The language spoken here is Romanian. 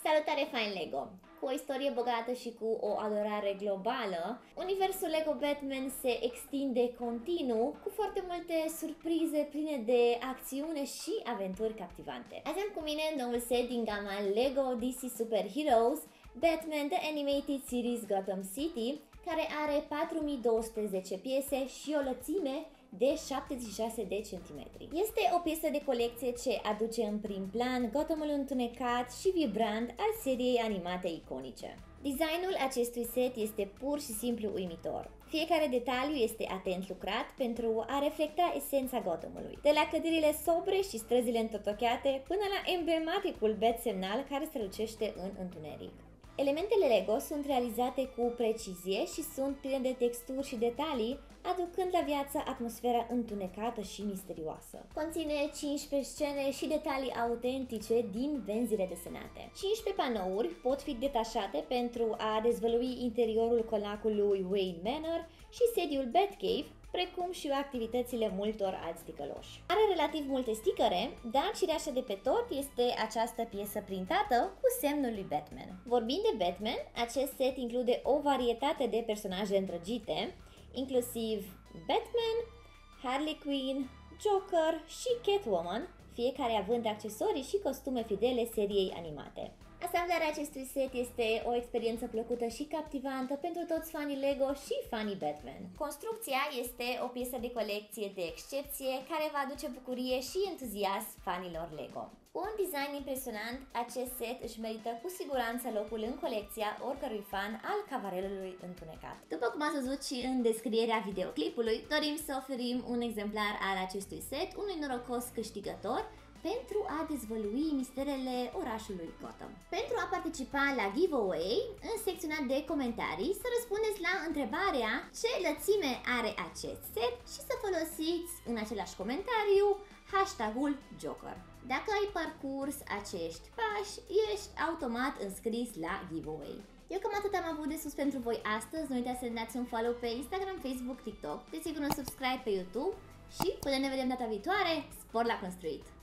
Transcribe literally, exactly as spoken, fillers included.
Salutare fain Lego! Cu o istorie bogată și cu o adorare globală, universul Lego Batman se extinde continuu cu foarte multe surprize pline de acțiune și aventuri captivante. Azi am cu mine noul set din gama Lego D C Super Heroes, Batman The Animated Series Gotham City, care are patru mii două sute zece piese și o lățime de șaptezeci și șase de centimetri. Este o piesă de colecție ce aduce în prim plan Gothamul întunecat și vibrant al seriei animate iconice. Designul acestui set este pur și simplu uimitor. Fiecare detaliu este atent lucrat pentru a reflecta esența Gothamului, de la clădirile sobre și străzile întotocheate până la emblematicul bat semnal care strălucește în întuneric. Elementele Lego sunt realizate cu precizie și sunt pline de texturi și detalii, aducând la viață atmosfera întunecată și misterioasă. Conține cincisprezece scene și detalii autentice din benzile desenate. cincisprezece panouri pot fi detașate pentru a dezvălui interiorul conacului Wayne Manor și sediul Batcave, precum și activitățile multor alți ticăloși. Are relativ multe stickere, dar cireașa de pe tort este această piesă printată cu semnul lui Batman. Vorbind de Batman, acest set include o varietate de personaje îndrăgite, inclusiv Batman, Harley Quinn, Joker și Catwoman, fiecare având accesorii și costume fidele seriei animate. Asamblarea acestui set este o experiență plăcută și captivantă pentru toți fanii Lego și fanii Batman. Construcția este o piesă de colecție de excepție care va aduce bucurie și entuziasm fanilor Lego. Cu un design impresionant, acest set își merită cu siguranță locul în colecția oricărui fan al Cavalerului Întunecat. După cum ați văzut și în descrierea videoclipului, dorim să oferim un exemplar al acestui set unui norocos câștigător pentru a dezvălui misterele orașului Gotham. Pentru a participa la giveaway, în secțiunea de comentarii să răspundeți la întrebarea ce lățime are acest set și să folosiți în același comentariu hashtagul Joker. Dacă ai parcurs acești pași, ești automat înscris la giveaway. Eu cam atât am avut de sus pentru voi astăzi. Nu uitați să ne dați un follow pe Instagram, Facebook, TikTok, desigur un subscribe pe YouTube și până ne vedem data viitoare, spor la construit!